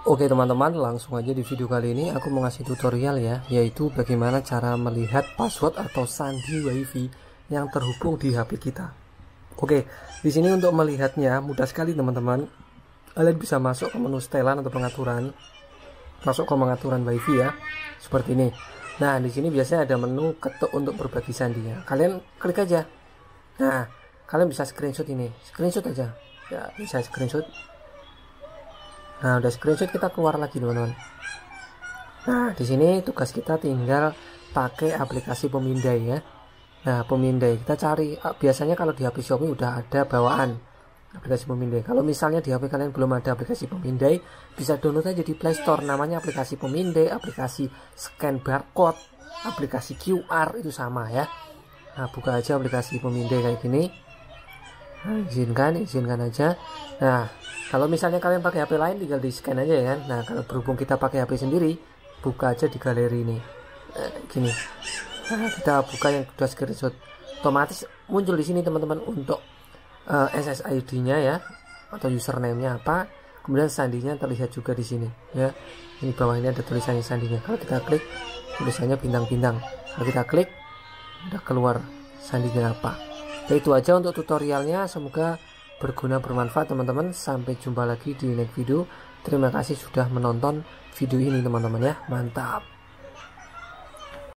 Oke teman-teman, langsung aja di video kali ini aku mau ngasih tutorial ya, yaitu bagaimana cara melihat password atau sandi WiFi yang terhubung di HP kita. Oke, di sini untuk melihatnya mudah sekali teman-teman. Kalian bisa masuk ke menu setelan atau pengaturan, masuk ke pengaturan WiFi ya, seperti ini. Nah, di sini biasanya ada menu ketuk untuk berbagi sandinya. Kalian klik aja. Nah, kalian bisa screenshot ini, screenshot aja. Ya, bisa screenshot. Nah, udah screenshot, kita keluar lagi teman-teman. Nah, di sini tugas kita tinggal pakai aplikasi pemindai ya. Nah, pemindai kita cari, biasanya kalau di HP Xiaomi udah ada bawaan aplikasi pemindai. Kalau misalnya di HP kalian belum ada aplikasi pemindai, bisa download aja di Play Store, namanya aplikasi pemindai, aplikasi scan barcode, aplikasi QR, itu sama ya. Nah, buka aja aplikasi pemindai kayak gini. Nah, izinkan aja. Nah, kalau misalnya kalian pakai HP lain tinggal di scan aja ya kan. Nah, kalau berhubung kita pakai HP sendiri, buka aja di galeri ini. Gini. Nah, kita buka yang sudah screenshot. Otomatis muncul di sini teman-teman untuk SSID-nya ya, atau username-nya apa. Kemudian sandinya terlihat juga di sini ya. Ini bawah ini ada tulisannya sandinya. Kalau kita klik, tulisannya bintang-bintang. Kalau kita klik, udah keluar sandinya apa. Ya, itu aja untuk tutorialnya, semoga berguna bermanfaat teman-teman. Sampai jumpa lagi di next video. Terima kasih sudah menonton video ini teman-teman ya, mantap.